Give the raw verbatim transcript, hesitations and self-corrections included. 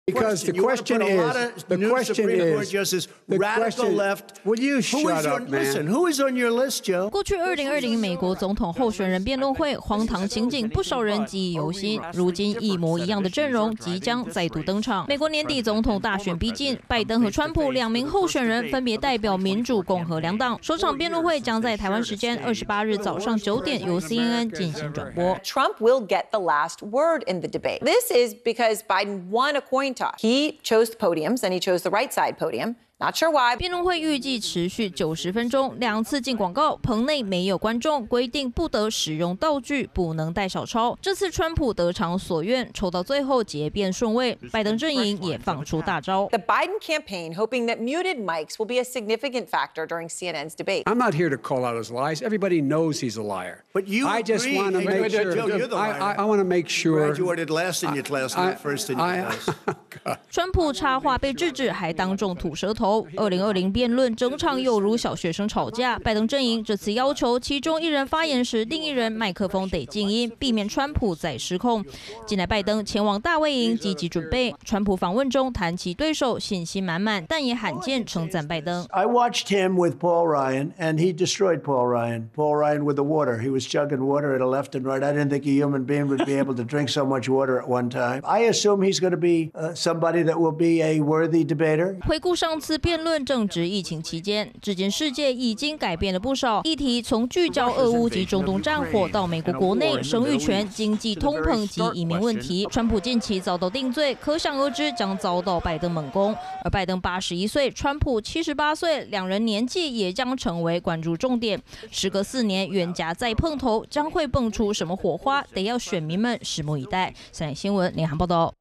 Because the question is, the question is, the question. Will you shut up, man? Listen, who is on your list, Joe? 过去二零二零美国总统候选人辩论会荒唐情景，不少人记忆犹新。如今一模一样的阵容即将再度登场。美国年底总统大选逼近，拜登和川普两名候选人分别代表民主、共和两党。首场辩论会将在台湾时间二十八日早上九点由 C N N 进行转播。 Trump will get the last word in the debate. This is because Biden won a coin toss. He chose the podiums, and he chose the right side podium. Not sure why. 辩论会预计持续九十分钟，两次进广告，棚内没有观众，规定不得使用道具，不能带小抄。这次川普得偿所愿，抽到最后结辩顺位，拜登阵营也放出大招。 The Biden campaign hoping that muted mics will be a significant factor during C N N's debate. I'm not here to call out his lies. Everybody knows he's a liar. But you I just agree. want to make Joe, sure. you're the liar. I, I, I want to make sure. Graduated last in your class, not first in your class. 川普插话被制止，还当众吐舌头。二零二零辩论整场犹如小学生吵架。拜登阵营这次要求其中一人发言时，另一人麦克风得静音，避免川普再失控。近来拜登前往大卫营积极准备，川普访问中谈其对手，信心满满，但也罕见称赞拜登。 I watched him with Paul Ryan, and he destroyed Paul Ryan. Paul Ryan with the water. He was chugging water at a left and right. I didn't think a human being would be able to drink so much water at one time. I assume he's going to be uh, somebody that will be a worthy debater. 回顾上次辩论正值疫情期间，至今世界已经改变了不少。议题从聚焦俄乌及中东战火，到美国国内生育权、经济通膨及移民问题。川普近期遭到定罪，可想而知将遭到拜登猛攻。而拜登八十一岁，川普七十八岁，两人年纪也将成为关注重点。时隔四年，冤家再碰头，将会蹦出什么火花？得要选民们拭目以待。三立新闻联合报道。